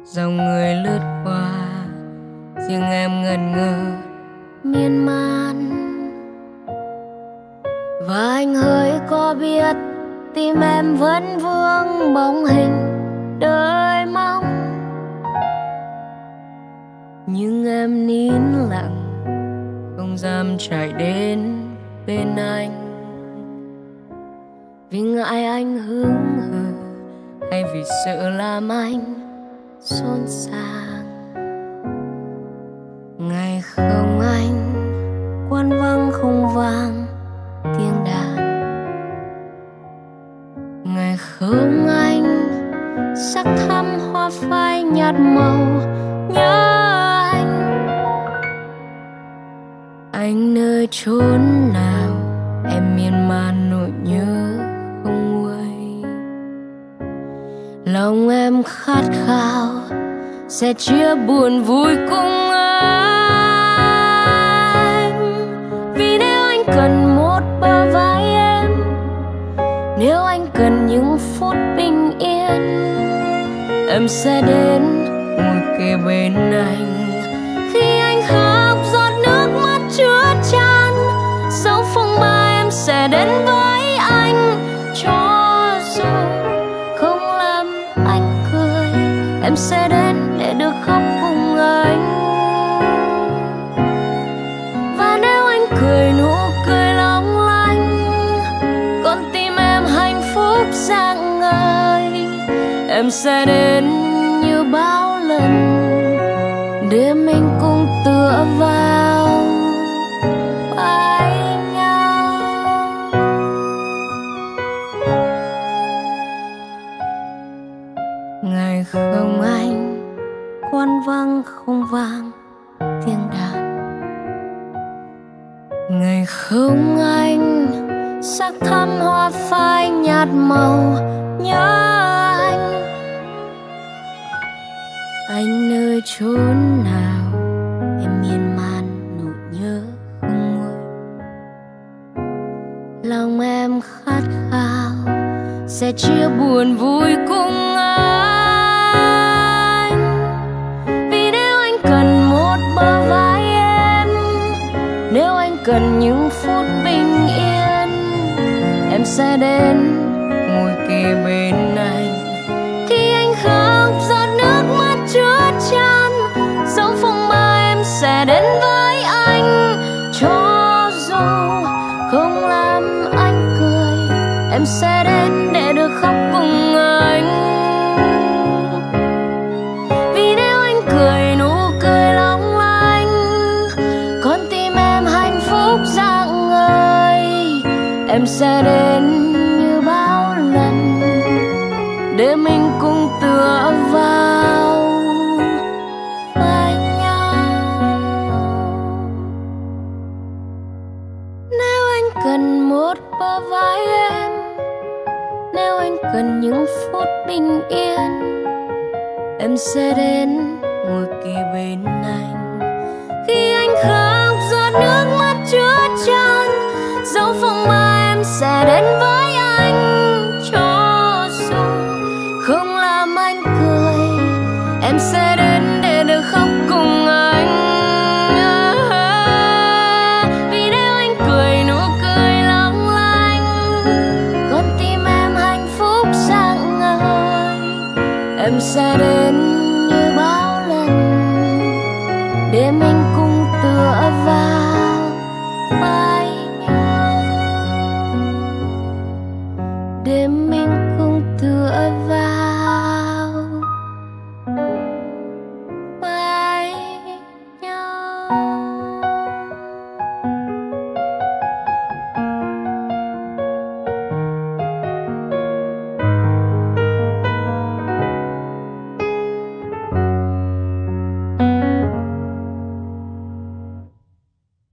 dòng người lướt qua, riêng em ngẩn ngơ miên man. Và anh hỡi có biết tim em vẫn vương bóng hình đợi mong, nhưng em nín lặng không dám chạy đến bên anh, vì ngại anh hững hờ hay vì sợ làm anh xôn xang. Ngày không anh quan vắng không vang tiếng đàn, ngày không anh sắc thắm hoa phai nhạt màu nhớ anh nơi chốn nào em miên man nỗi nhớ không nguôi. Lòng em khát khao sẽ chia buồn vui cùng anh, vì nếu anh cần một bờ vai em, nếu anh cần những phút bình yên, em sẽ đến ngồi kề bên anh. Khi anh khóc giọt nước mắt chứa chan, dẫu phong ba em sẽ đến với anh, cho dù không làm anh cười, em sẽ đến để được khóc cùng anh. Và nếu anh cười nụ cười long lanh, con tim em hạnh phúc rạng ngời, em sẽ đến như bao lần để mình cùng tựa vào vai nhau. Ngày không anh quan vắng không vang tiếng đàn, ngày không anh sắc thắm hoa phai nhạt màu nhớ anh nơi chốn nào em miên man nỗi nhớ không nguôi. Lòng em khát khao sẽ chia buồn vui cùng anh, vì nếu anh cần một bờ vai em, nếu anh cần những phút bình yên, em sẽ đến ngồi kề bên anh. Khi anh khóc giọt nước mắt chứa chan, dẫu phong ba em sẽ đến với anh, cho dù không làm anh cười, em sẽ đến để được khóc cùng anh. Vì nếu anh cười nụ cười long lanh, con tim em hạnh phúc rạng ngời, em sẽ đến như bao lần để mình cùng tựa vào vai nhau. Nếu anh cần một bờ vai em, nếu anh cần những phút bình yên, em sẽ đến ngồi kề bên anh. Khi anh khóc giọt nước mắt chứa chan, dẫu phong ba em sẽ đến với anh, cho dù không làm anh cười, em sẽ đến để được khóc cùng anh. Vì nếu anh cười nụ cười long lanh, con tim em hạnh phúc rạng ngời, em sẽ đến như bao lần để mình cùng tựa vào